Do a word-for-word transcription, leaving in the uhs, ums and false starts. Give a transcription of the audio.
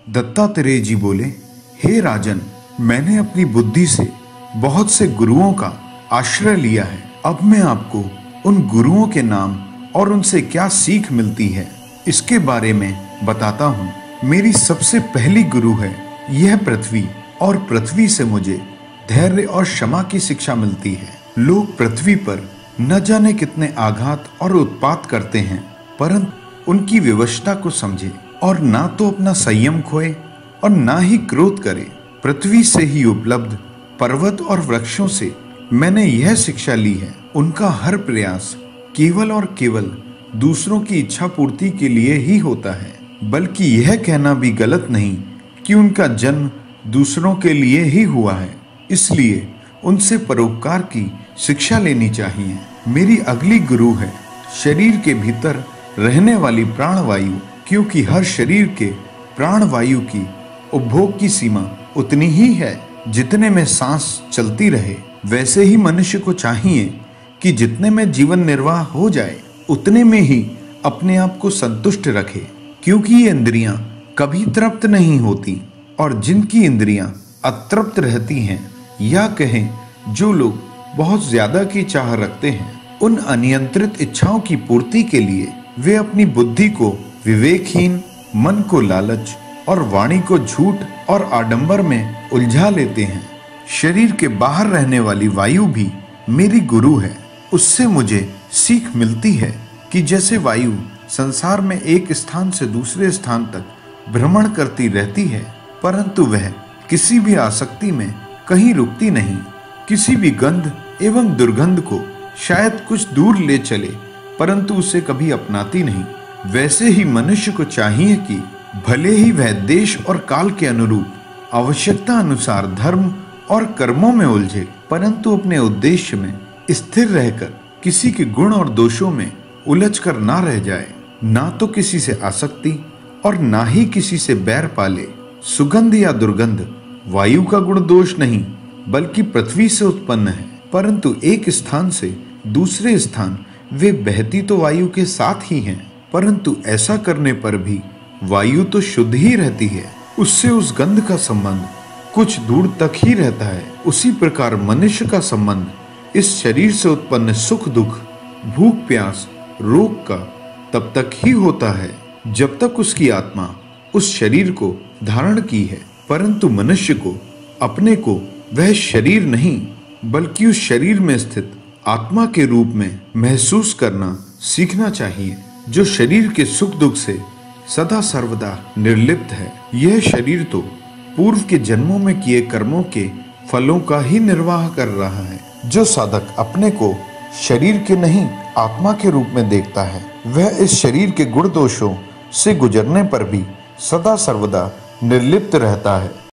दत्तात्रेय जी बोले, हे राजन, मैंने अपनी बुद्धि से बहुत से गुरुओं का आश्रय लिया है। अब मैं आपको उन गुरुओं के नाम और उनसे क्या सीख मिलती है इसके बारे में बताता हूँ। मेरी सबसे पहली गुरु है यह पृथ्वी, और पृथ्वी से मुझे धैर्य और क्षमा की शिक्षा मिलती है। लोग पृथ्वी पर न जाने कितने आघात और उत्पात करते हैं, परंतु उनकी विवशता को समझे और ना तो अपना संयम खोए और ना ही क्रोध करे। पृथ्वी से ही उपलब्ध पर्वत और वृक्षों से मैंने यह शिक्षा ली है, उनका हर प्रयास केवल और केवल दूसरों की इच्छा पूर्ति के लिए ही होता है। बल्कि यह कहना भी गलत नहीं कि उनका जन्म दूसरों के लिए ही हुआ है, इसलिए उनसे परोपकार की शिक्षा लेनी चाहिए। मेरी अगली गुरु है शरीर के भीतर रहने वाली प्राणवायु, क्योंकि हर शरीर के प्राणवायु की उपभोग की सीमा उतनी ही है जितने में सांस चलती रहे। वैसे ही मनुष्य को चाहिए कि जितने में जीवन निर्वाह हो जाए उतने में ही अपने आप को संतुष्ट रखे, क्योंकि ये इंद्रियां कभी तृप्त नहीं होती, और जिनकी इंद्रियां अतृप्त रहती हैं, या कहें जो लोग बहुत ज्यादा की चाह रखते हैं, उन अनियंत्रित इच्छाओं की पूर्ति के लिए वे अपनी बुद्धि को विवेकहीन, मन को लालच और वाणी को झूठ और आडंबर में उलझा लेते हैं। शरीर के बाहर रहने वाली वायु भी मेरी गुरु है। उससे मुझे सीख मिलती है कि जैसे वायु संसार में एक स्थान से दूसरे स्थान तक भ्रमण करती रहती है, परंतु वह किसी भी आसक्ति में कहीं रुकती नहीं। किसी भी गंध एवं दुर्गंध को शायद कुछ दूर ले चले, परंतु उसे कभी अपनाती नहीं। वैसे ही मनुष्य को चाहिए कि भले ही वह देश और काल के अनुरूप आवश्यकता अनुसार धर्म और कर्मों में उलझे, परंतु अपने उद्देश्य में स्थिर रहकर किसी के गुण और दोषों में उलझ कर ना रह जाए। ना तो किसी से आसक्ति और ना ही किसी से बैर पाले। सुगंध या दुर्गंध वायु का गुण दोष नहीं, बल्कि पृथ्वी से उत्पन्न है, परंतु एक स्थान से दूसरे स्थान वे बहती तो वायु के साथ ही हैं, परंतु ऐसा करने पर भी वायु तो शुद्ध ही रहती है, उससे उस गंध का संबंध कुछ दूर तक ही रहता है। उसी प्रकार मनुष्य का संबंध इस शरीर से उत्पन्न सुख दुख, भूख प्यास, रोग का तब तक ही होता है जब तक उसकी आत्मा उस शरीर को धारण की है। परंतु मनुष्य को अपने को वह शरीर नहीं बल्कि उस शरीर में स्थित आत्मा के रूप में महसूस करना सीखना चाहिए, जो शरीर के सुख दुख से सदा सर्वदा निर्लिप्त है। यह शरीर तो पूर्व के जन्मों में किए कर्मों के फलों का ही निर्वाह कर रहा है। जो साधक अपने को शरीर के नहीं आत्मा के रूप में देखता है, वह इस शरीर के गुण दोषों से गुजरने पर भी सदा सर्वदा निर्लिप्त रहता है।